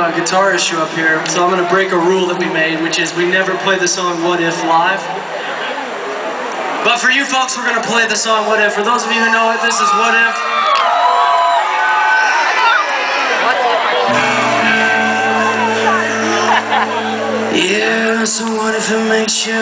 guitar issue up here, so I'm going to break a rule that we made, which is we never play the song What If live. But for you folks, we're going to play the song What If. For those of you who know it, this is What If. Yeah, so what if it makes you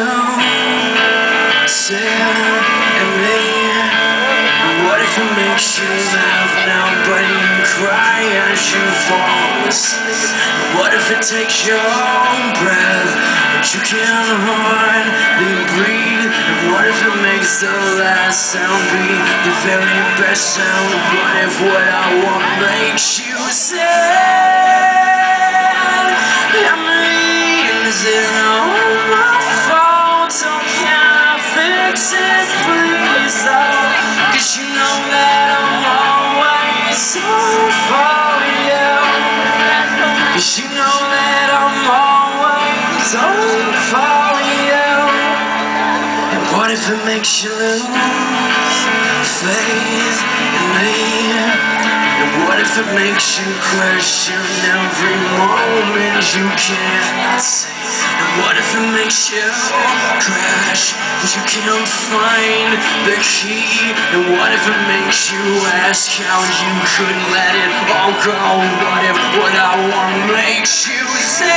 sad and me? What if it makes you laugh now, but you cry as you fall asleep? What if it takes your breath, but you can't hardly breathe? And what if it makes the last sound be the very best sound? What if what I want makes you sad? Is it all my fault? Oh, can I fix it, please? Oh, 'cause you know that I'm always on for you. 'Cause you know that I'm always on for you. And what if it makes you lose faith in me? And what if it makes you question every moment you cannot see? And what if it makes you crash and you can't find the key? And what if it makes you ask how you could let it all go? What if what I want makes you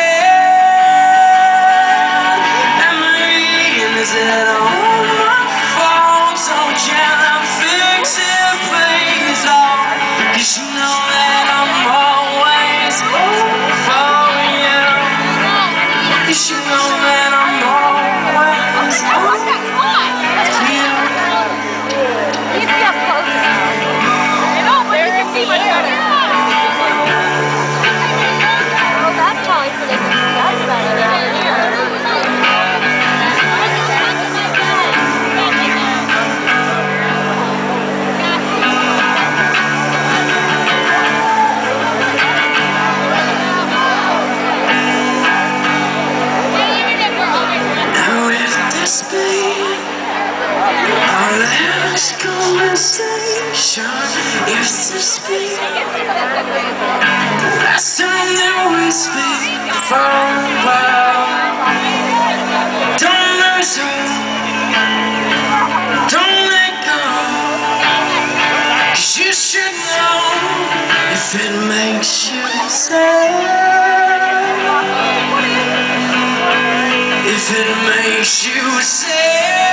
sad? Emily, and is it all my fault? Oh, can I fix it, please? Oh, 'cause you know that I'm always for you. 'Cause you know that I'm always for you. Needs to be up closer. I know, but you can see much better. Oh, that's probably so they can see us better. Our last conversation used to speak. The last time that we speak for a while. Don't lose hope, don't let go, 'cause you should know if it makes you sad. If it makes you sad,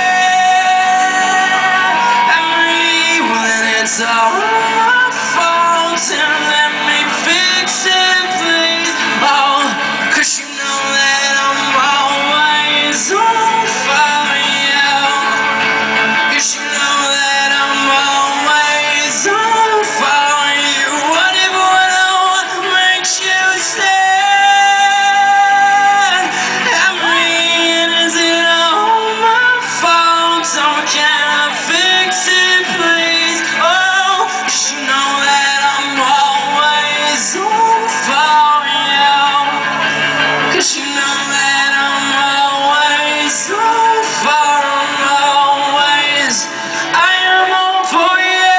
it's all my fault, and let me fix it, please. Oh, 'cause you know that I'm always on for you. 'Cause you know that I'm always on for you. What if what I want makes you sad? Emily, is it all my fault? Oh, can I fix it, please? You know that I'm always on for you. 'Cause you know that I'm always on for, always. I am on for you.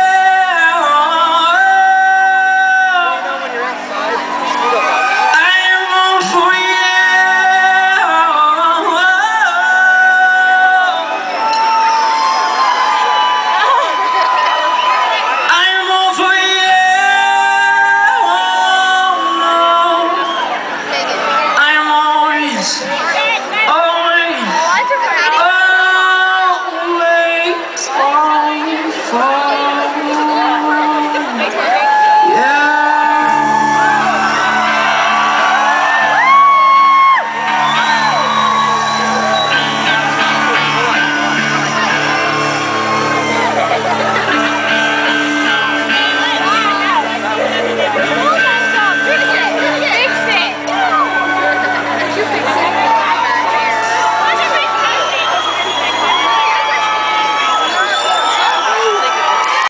I am on for you. I am always